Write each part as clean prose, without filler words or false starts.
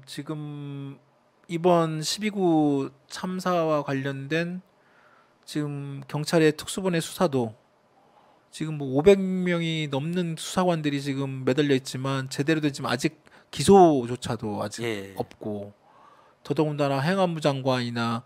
지금 이번 12구 참사와 관련된 지금 경찰의 특수본의 수사도 지금 뭐 500명이 넘는 수사관들이 지금 매달려 있지만 제대로 된 지금 아직 기소조차도 아직 예. 없고, 더더군다나 행안부 장관이나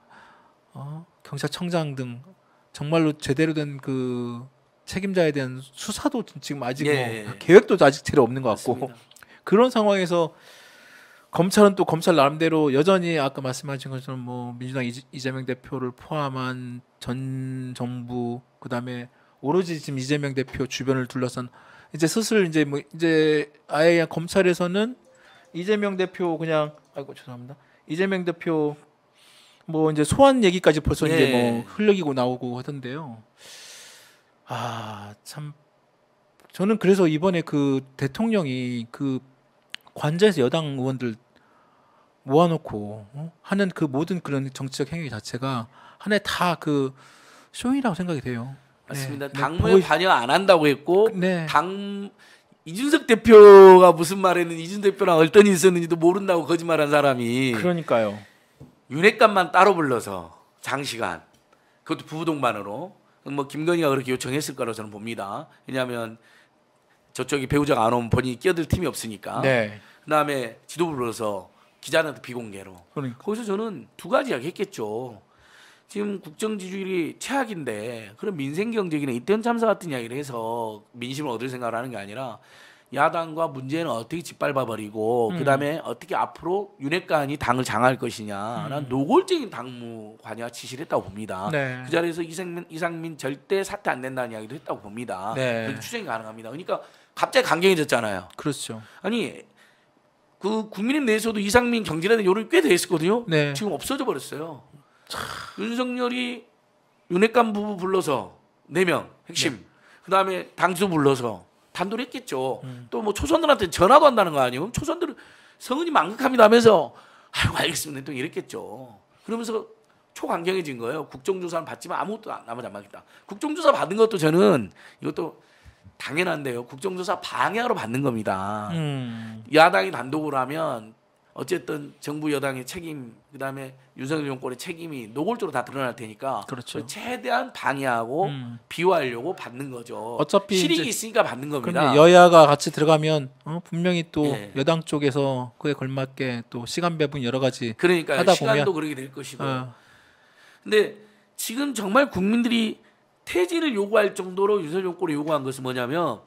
경찰청장 등 정말로 제대로 된 그 책임자에 대한 수사도 지금 아직 예. 뭐 계획도 아직 제대로 없는 것 같고, 맞습니다. 그런 상황에서 검찰은 또 검찰 나름대로 여전히 아까 말씀하신 것처럼 뭐 민주당 이재명 대표를 포함한 전 정부, 그다음에 오로지 지금 이재명 대표 주변을 둘러싼, 이제 슬슬 이제 뭐 이제 아예 검찰에서는 이재명 대표 그냥, 아이고 죄송합니다, 이재명 대표 뭐 이제 소환 얘기까지 벌써 이제 뭐 예. 흘러기고 나오고 하던데요. 아, 참, 저는 그래서 이번에 그 대통령이 그 관저에서 여당 의원들 모아놓고 하는 그 모든 그런 정치적 행위 자체가 하나의 다 그 쇼이라고 생각이 돼요. 맞습니다. 네, 당무에 관여 안 한다고 했고 네, 당 이준석 대표가 무슨 말했는지 이준석 대표랑 어떤 일이 있었는지도 모른다고 거짓말한 사람이 그러니까요. 윤핵관만 따로 불러서 장시간, 그것도 부부 동반으로, 뭐 김건희가 그렇게 요청했을 거라고 저는 봅니다. 왜냐하면 저쪽이 배우자가 안 오면 본인이 끼어들 틈이 없으니까. 네, 그다음에 지도부 불러서 기자한테 비공개로. 그러니까 거기서 저는 두 가지 이야기했겠죠. 지금 국정 지지율이 최악인데 그런 민생 경제기나 이태원 참사 같은 이야기를 해서 민심을 얻을 생각을 하는 게 아니라 야당과 문재인은 어떻게 짓밟아 버리고 그다음에 어떻게 앞으로 윤핵관이 당을 장할 것이냐. 난 노골적인 당무 관여와 지시를 했다고 봅니다. 네, 그 자리에서 이상민 절대 사퇴 안 된다는 이야기도 했다고 봅니다. 네, 그렇게 추정이 가능합니다. 그러니까 갑자기 강경해졌잖아요. 그렇죠. 아니 그 국민의힘 내에서도 이상민 경질에 대한 여론이 꽤 돼 있었거든요. 네, 지금 없어져 버렸어요. 윤석열이 윤핵관 부부 불러서 4명 핵심, 그다음에 당수 불러서 단도를 했겠죠. 또 뭐 초선들한테 전화도 한다는 거 아니에요? 그럼 초선들은 성은이 망극합니다 하면서 아이고 알겠습니다 또 이랬겠죠. 그러면서 초강경해진 거예요. 국정조사는 받지만 아무것도 나머지 안 받겠다. 국정조사 받은 것도 저는 이것도 당연한데요. 국정조사 방해하러 받는 겁니다. 야당이 단독으로 하면 어쨌든 정부 여당의 책임, 그다음에 윤석열 정권의 책임이 노골적으로 다 드러날 테니까 그렇죠. 최대한 방해하고 비호하려고 받는 거죠. 어차피 실익이 이제 있으니까 받는 겁니다. 그런데 여야가 같이 들어가면 분명히 또 예. 여당 쪽에서 그에 걸맞게 또 시간 배분 여러 가지 그러니까 하다 시간도 보면 그렇게 될 것이고. 어, 근데 지금 정말 국민들이 퇴진을 요구할 정도로 윤석열 정권이 요구한 것은 뭐냐면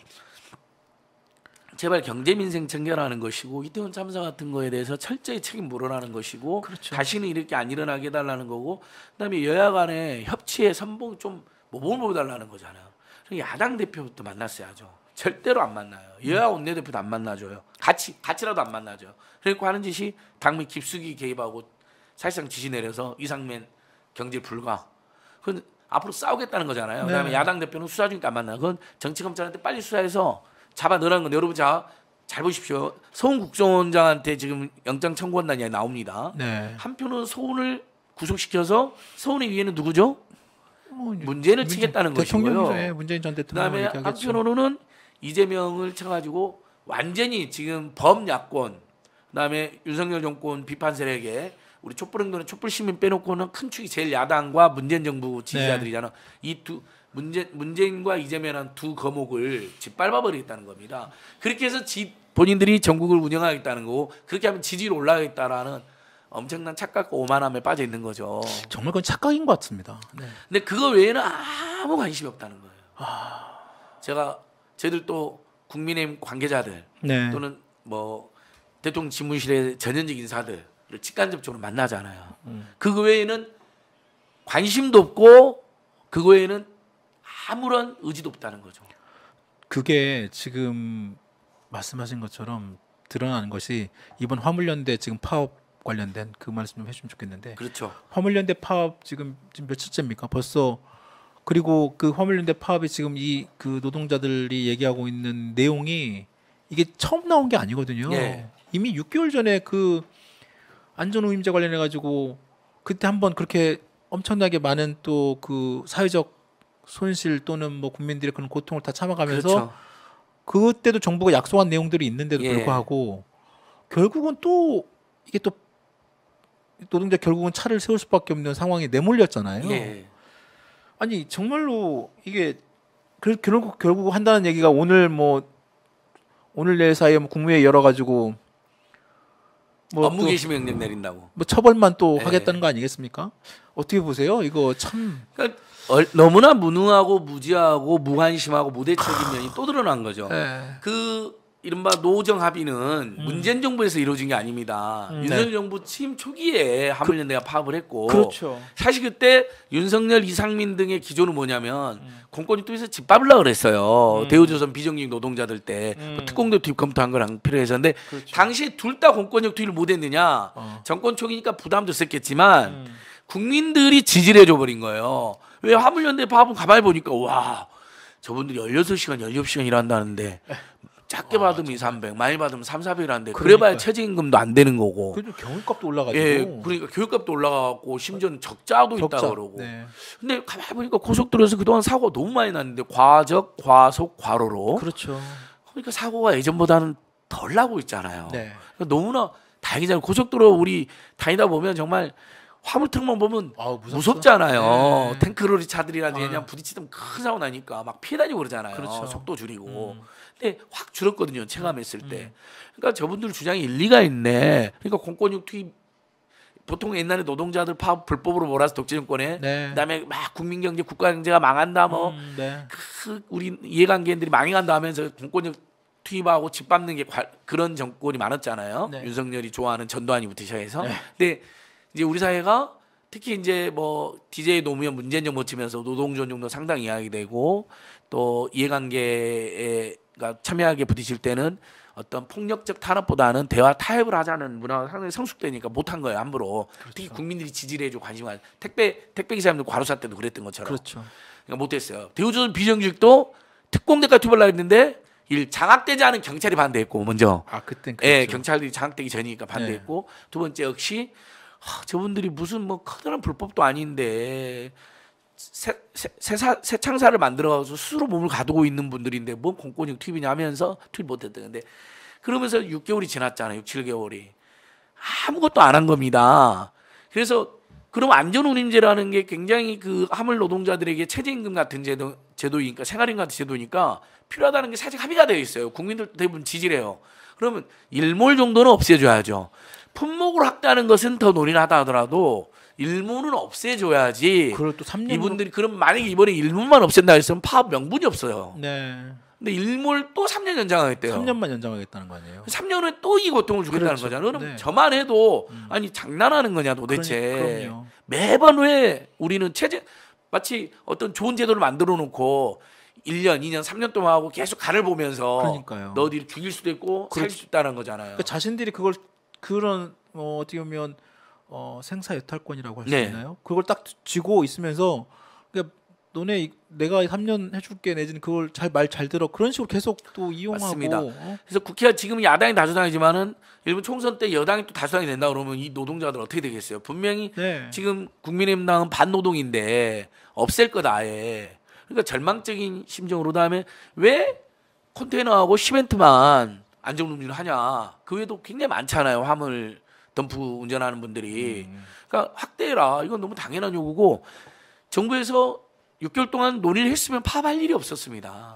제발 경제 민생 챙겨라는 것이고 이태원 참사 같은 거에 대해서 철저히 책임 물어라는 것이고 그렇죠. 다시는 이렇게 안 일어나게 해달라는 거고 그다음에 여야 간의 협치의 선봉 좀 모범을 보여달라는 거잖아요. 야당 대표부터 만났어야죠. 절대로 안 만나요. 여야 원내대표도 안 만나줘요. 같이라도 안 만나죠. 그러니까 하는 짓이 당미 깊숙이 개입하고 사실상 지시 내려서 이상민 경질 불가. 그건 앞으로 싸우겠다는 거잖아요. 그다음에 네. 야당 대표는 수사 중이니까 안 만나. 그건 정치검찰한테 빨리 수사해서 잡아 넣으라는 건 여러분 잘 보십시오. 서훈 국정원장한테 지금 영장 청구한다는 이야기 나옵니다. 네. 한편은 서훈을 구속시켜서 서훈의 위에는 누구죠? 문재인을 치겠다는 대통령이죠. 것이고요. 예, 문재인 전 대통령 그다음에 얘기하겠죠. 한편으로는 이재명을 쳐가지고 완전히 지금 범야권, 그다음에 윤석열 정권 비판 세력에 우리 촛불행동의 촛불시민 빼놓고는 큰 축이 제일 야당과 문재인 정부 지지자들이잖아. 이 두 문재인과 이재명한 두 거목을 짓밟아 버리겠다는 겁니다. 그렇게 해서 본인들이 전국을 운영하겠다는 거고 그렇게 하면 지지율 올라가겠다라는 엄청난 착각과 오만함에 빠져 있는 거죠. 정말 그건 착각인 것 같습니다. 네. 근데 그거 외에는 아무 관심이 없다는 거예요. 저희들 또 국민의힘 관계자들 네. 또는 뭐 대통령 집무실의 전현직 인사들을 직간접적으로 만나잖아요. 그 외에는 관심도 없고 그 외에는 아무런 의지도 없다는 거죠. 그게 지금 말씀하신 것처럼 드러나는 것이 이번 화물연대 지금 파업 관련된 그 말씀 좀 해주면 좋겠는데, 그렇죠. 화물연대 파업 지금 며칠째입니까? 벌써. 그리고 그 화물연대 파업이 지금 이 그 노동자들이 얘기하고 있는 내용이 이게 처음 나온 게 아니거든요. 예. 이미 6개월 전에 그 안전우임제 관련해 가지고 그때 한번 그렇게 엄청나게 많은 또 그 사회적 손실 또는 뭐 국민들의 그런 고통을 다 참아가면서 그렇죠. 그때도 정부가 약속한 내용들이 있는데도 예. 불구하고 결국은 또 이게 또 노동자 결국은 차를 세울 수밖에 없는 상황에 내몰렸잖아요. 예. 아니 정말로 이게 결국 한다는 얘기가 오늘 내일 사이에 국무회의 열어가지고 업무 개시 명령 내린다고. 처벌만 또 예. 하겠다는 거 아니겠습니까? 어떻게 보세요? 이거 참 그러니까 너무나 무능하고 무지하고 무관심하고 무대책인 면이 또 드러난 거죠. 예. 그 이른바 노정 합의는 문재인 정부에서 이루어진 게 아닙니다. 윤석열 네. 정부 취임 초기에 화물연대가 파업을 했고 그렇죠. 사실 그때 윤석열, 이상민 등의 기조는 뭐냐면 공권위 쪽에서 집밥으려고 그랬어요. 대우조선 비정규직 노동자들 때 특공대 투입 검토한 거랑 필요해서. 근데 그렇죠. 당시에 둘 다 공권력 투입을 못했느냐. 정권 초기니까 부담도 있었겠지만 국민들이 지지를 해줘 버린 거예요. 왜 화물연대 파업은 가만히 보니까 와 저분들이 16시간, 17시간 일한다는데 작게 받으면 2, 300, 많이 받으면 3, 400이라는데 그래봐야 최저임금도 안 되는 거고. 그래도 경유값도 올라가지고. 예, 그러니까 교육값도 올라가고 심지어는 적자도 있다 그러고. 네. 근데 가만히 보니까 고속도로에서 그동안 사고가 너무 많이 났는데 과적, 과속, 과로로. 그렇죠. 그러니까 사고가 예전보다는 덜 나고 있잖아요. 네. 그러니까 너무나 다행이잖아요. 고속도로 우리 다니다 보면 정말 화물턱만 보면 무섭잖아요. 네. 탱크로리 차들이라든지 그냥 부딪히면 큰 사고 나니까 막 피해 다니고 그러잖아요. 그렇죠. 속도 줄이고. 근데 확 줄었거든요. 체감했을 때. 그러니까 저분들 주장이 일리가 있네. 그러니까 공권력 투입 보통 옛날에 노동자들 파업 불법으로 몰아서 독재 정권에 네. 그다음에 막 국민 경제 국가 경제가 망한다 뭐 네. 우리 이해관계인들이 망해간다 하면서 공권력 투입하고 짓밟는 게 그런 정권이 많았잖아요. 네. 윤석열이 좋아하는 전두환이부터 시작해서. 네. 근데 이제 우리 사회가 특히 이제 뭐 DJ 노무현 문재인 정부 치면서 노동 존중도 상당히 이야기 되고 또 이해관계가 첨예하게 부딪힐 때는 어떤 폭력적 탄압보다는 대화 타협을 하자는 문화가 상당히 성숙되니까 못한 거예요 함부로. 그렇죠. 특히 국민들이 지지를 해주고 관심을 택배 기사님들 과로사 때도 그랬던 것처럼. 그렇죠. 그러니까 못했어요. 대우조선 비정규직도 특공대까지 투입을 했는데 장악되지 않은 경찰이 반대했고 먼저. 그땐 예, 그렇죠. 경찰들이 장악되기 전이니까 반대했고 두 번째 역시 저분들이 무슨 뭐 커다란 불법도 아닌데 새 창사를 만들어가지고 스스로 몸을 가두고 있는 분들인데 뭔 공권력 투입이냐 하면서 투입 못했던 건데 그러면서 6개월이 지났잖아요. 6, 7개월이 아무것도 안 한 겁니다. 그래서 그럼 안전운임제라는 게 굉장히 그 화물 노동자들에게 최저임금 같은 제도이니까 생활임 같은 제도니까 필요하다는 게 사실 합의가 되어 있어요. 국민들 대부분 지지를 해요. 그러면 일몰 정도는 없애줘야죠. 품목을 확대하는 것은 더 논의하다 하더라도 일몰은 없애줘야지. 그걸 또 3년 이분들이 그럼 만약에 이번에 일몰만 없앤다 했으면 파업 명분이 없어요. 네. 근데 일몰 또 3년 연장하겠대요. 3년만 연장하겠다는 거 아니에요? 3년 후에 또 이 고통을 주겠다는 그렇죠. 거잖아요. 그럼 네. 저만 해도 아니 장난하는 거냐 도대체. 그럼요. 매번 왜 우리는 마치 어떤 좋은 제도를 만들어 놓고 1년, 2년, 3년 동안 하고 계속 간을 보면서 그러니까요. 너희들이 죽일 수도 있고 살릴 수 있다는 거잖아요. 그러니까 자신들이 그런 어떻게 보면 생사 여탈권이라고 할 수 네. 있나요? 그걸 딱 쥐고 있으면서 그러니까 내가 3년 해줄게 내지는 그걸 말 잘 들어 그런 식으로 계속 또 이용하고. 맞습니다. 그래서 국회가 지금 야당이 다수당이지만은 일본 총선 때 여당이 또 다수당이 된다 그러면 이 노동자들 어떻게 되겠어요? 분명히 네. 지금 국민의힘당은 반노동인데 없앨 거다 아예. 그러니까 절망적인 심정으로 다음에 왜 컨테이너하고 시멘트만 안전운임을 하냐? 그 외에도 굉장히 많잖아요. 화물 덤프 운전하는 분들이. 그러니까 확대해라. 이건 너무 당연한 요구고 정부에서 6개월 동안 논의를 했으면 파업할 일이 없었습니다.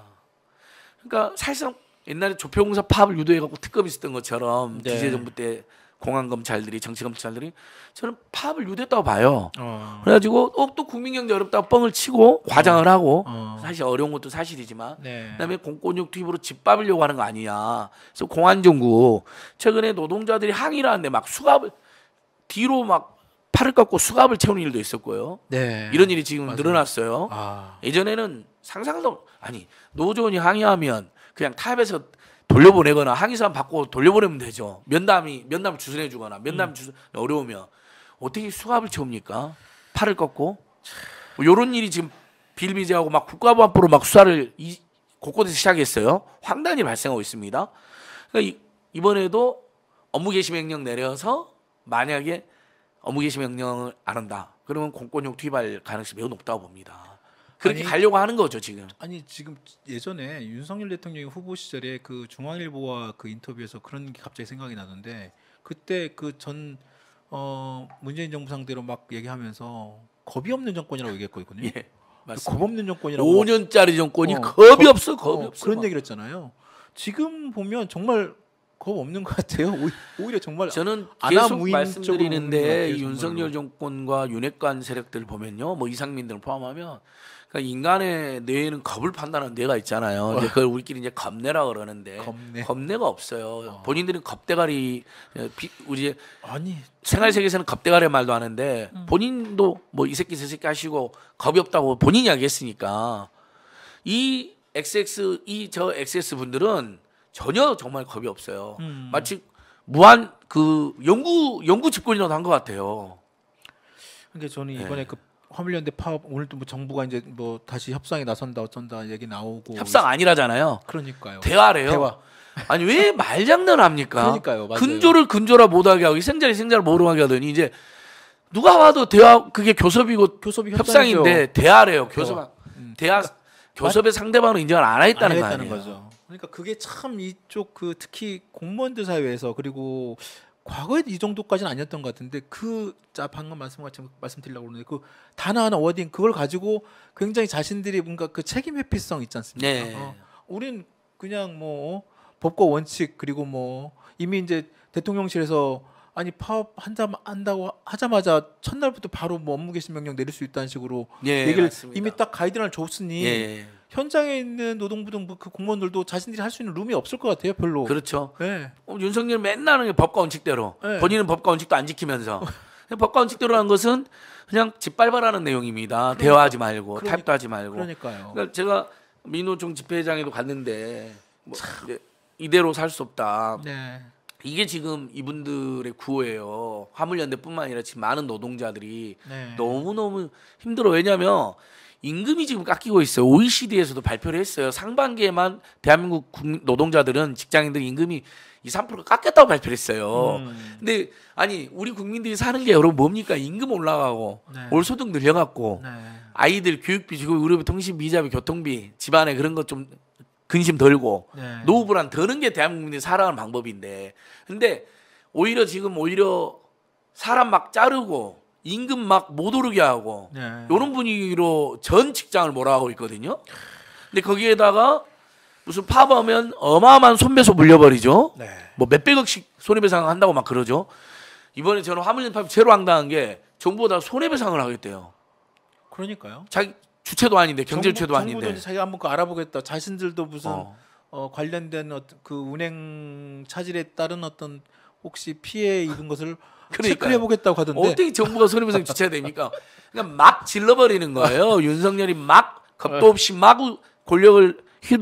그러니까 사실상 옛날에 조폐공사 파업을 유도해갖고 특검이 있었던 것처럼 네. 기재 정부 때 공안 검찰들이 정치 검찰들이 저는 파업을 유도했다고 봐요. 그래가지고 그래가지고 또 국민경제 어렵다고 뻥을 치고 과장을 하고 사실 어려운 것도 사실이지만 네. 그다음에 공권력 투입으로 짓밟으려고 하는 거 아니냐. 그래서 공안정국 최근에 노동자들이 항의를 하는데 막 수갑을 뒤로 막 팔을 꺾고 수갑을 채우는 일도 있었고요. 네. 이런 일이 지금 맞아요. 늘어났어요. 예전에는 상상도 아니 노조원이 항의하면 그냥 타협해서 돌려보내거나 항의서만 받고 돌려보내면 되죠. 면담을 주선해주거나 어려우면 어떻게 수갑을 채웁니까? 팔을 꺾고 뭐 이런 일이 지금 비일비재하고 막 국가보안법으로 막 수사를 곳곳에서 시작했어요. 황당히 발생하고 있습니다. 그러니까 이번에도 업무 개시 명령 내려서 만약에 업무 개시 명령을 안 한다. 그러면 공권력 투입할 가능성이 매우 높다고 봅니다. 그렇게 아니, 가려고 하는 거죠 지금. 아니 지금 예전에 윤석열 대통령이 후보 시절에 그 중앙일보와 그 인터뷰에서 그런 게 갑자기 생각이 나는데 그때 그 전 문재인 정부 상대로 막 얘기하면서 겁이 없는 정권이라고 얘기했거든요. 예, 겁 맞습니다. 없는 정권이라고 5년짜리 정권이 어, 겁이 없어, 겁이 없어. 그런 막. 얘기를 했잖아요. 지금 보면 정말 겁 없는 것 같아요. 오히려 정말 저는 아나 계속 무인 쪽으로 보는 것 말씀드리는데 같아요, 이 윤석열 정권과 윤핵관 세력들을 보면요, 뭐 이상민 등을 포함하면 그러니까 인간의 뇌에는 겁을 판단하는 뇌가 있잖아요. 이제 그걸 우리끼리 이제 겁내라 그러는데 겁내. 가 없어요. 본인들은 겁대가리 우리 아니 생활 세계에서는 겁대가리 말도 하는데 본인도 뭐 이 새끼 저 새끼 하시고 겁이 없다고 본인이 이야기했으니까 이 저 XX 분들은 전혀 정말 겁이 없어요. 마치 무한 그 연구 집권이라도 한 것 같아요. 그러니까 저는 네. 이번에 그 화물연대 파업 오늘 또 뭐 정부가 이제 뭐 다시 협상에 나선다 어쩐다 얘기 나오고 협상 아니라잖아요. 그러니까요. 대화래요. 대화. 아니 왜 말장난 합니까? 그러니까요. 맞아요. 근조를 근조라 못하게 하고 생자를 모르게 하더니 이제 누가 봐도 대화 그게 교섭이고 교섭이 협상인데 대화래요. 교섭 대화 그러니까 교섭의 상대방은 인정을 안 하겠다는 거 안 아니에요. 했다는 거죠. 그러니까 그게 참 이쪽 그 특히 공무원들 사회에서 그리고 과거에 이 정도까지는 아니었던 것 같은데 방금 말씀드리려고 그러는데 그 단어 하나 워딩 그걸 가지고 굉장히 자신들이 뭔가 그 책임 회피성 있지 않습니까? 네. 우린 그냥 뭐 법과 원칙 그리고 뭐 이미 이제 대통령실에서 아니 파업 한다고 하자마자 첫날부터 바로 뭐 업무 개시 명령 내릴 수 있다는 식으로 예, 얘기를 맞습니다. 이미 딱 가이드라인을 줬으니 예. 현장에 있는 노동부 등 그 공무원들도 자신들이 할 수 있는 룸이 없을 것 같아요, 별로. 그렇죠. 네. 윤석열 맨날 하는 게 법과 원칙대로 네. 본인은 법과 원칙도 안 지키면서 법과 원칙대로 한 것은 그냥 짓밟아라는 내용입니다. 대화하지 말고 타협도 하지 말고. 그러니까요. 그러니까 제가 민노총 집회장에도 갔는데 뭐 이제 이대로 살 수 없다. 네. 이게 지금 이분들의 구호예요. 화물연대뿐만 아니라 지금 많은 노동자들이 네. 너무너무 힘들어. 왜냐하면 임금이 지금 깎이고 있어요. OECD에서도 발표를 했어요. 상반기에만 대한민국 노동자들은 직장인들 임금이 2~3%가 깎였다고 발표를 했어요. 근데 아니 우리 국민들이 사는 게 여러분 뭡니까? 임금 올라가고 네. 월소득 늘려갖고 네. 아이들 교육비 주고 의료비, 통신비, 이자비, 교통비 집안에 그런 것 좀 근심 덜고 네. 노후 불안 더는 게 대한민국이 살아가는 방법인데 근데 오히려 사람 막 자르고 임금 막 못 오르게 하고 네. 이런 분위기로 전 직장을 몰아가고 있거든요. 근데 거기에다가 무슨 파업하면 어마어마한 손배소 물려버리죠. 네. 뭐 몇백억씩 손해배상 한다고 막 그러죠. 이번에 저는 화물연 파업 제로 황당한 게 정부보다 손해배상을 하겠대요. 그러니까요. 자기 주체도 아닌데 경제주체도 정부도 아닌데. 이제 자기가 한번 그 알아보겠다. 자신들도 무슨 관련된 어떤 그 운행 차질에 따른 어떤 혹시 피해 입은 것을 체크해 보겠다고 하던데. 어떻게 정부가 손해배상 주체가 됩니까? 그냥 막 질러버리는 거예요. 윤석열이 막 겁도 없이 마구 권력을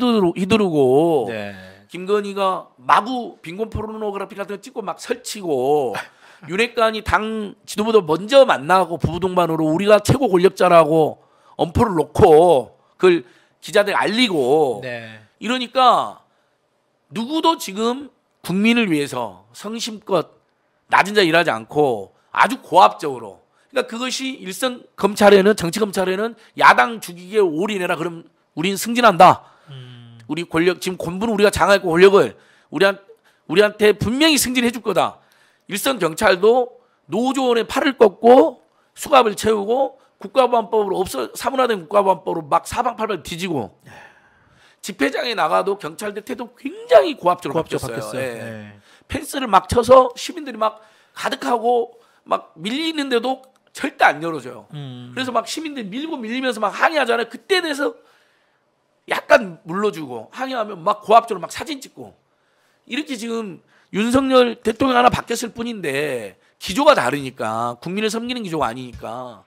휘두르고 네. 김건희가 마구 빈곤 포르노그래피 같은 거 찍고 막 설치고 윤핵관이 당 지도부도 먼저 만나고 부부 동반으로 우리가 최고 권력자라고 엄포를 놓고 그걸 기자들 알리고 네. 이러니까 누구도 지금 국민을 위해서 성심껏 낮은 자 일하지 않고 아주 고압적으로 그러니까 그것이 일선 검찰에는 정치 검찰에는 야당 죽이기에 올인해라 그럼 우린 승진한다. 우리 권력 지금 군부는 우리가 장악했고 권력을 우리한테 분명히 승진해 줄 거다. 일선 경찰도 노조원의 팔을 꺾고 수갑을 채우고 국가보안법으로 사문화된 국가보안법으로 막 사방팔방 뒤지고 집회장에 나가도 경찰들 태도 굉장히 고압적으로 바뀌었어요. 예. 네. 펜스를 막 쳐서 시민들이 막 가득하고 막 밀리는데도 절대 안 열어줘요. 그래서 막 시민들 밀리면서 막 항의하잖아요. 그때에 대해서 약간 물러주고 항의하면 막 고압적으로 막 사진 찍고 이렇게 지금 윤석열 대통령 하나 바뀌었을 뿐인데 기조가 다르니까 국민을 섬기는 기조가 아니니까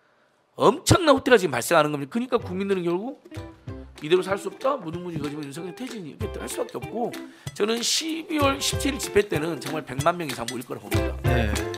엄청난 후퇴가 지금 발생하는 겁니다. 그러니까 국민들은 결국 이대로 살 수 없다. 무등무지 거지만 윤석열 퇴진이 이렇게 할 수밖에 없고 저는 12월 17일 집회 때는 정말 100만 명 이상 모일 거라고 봅니다. 네.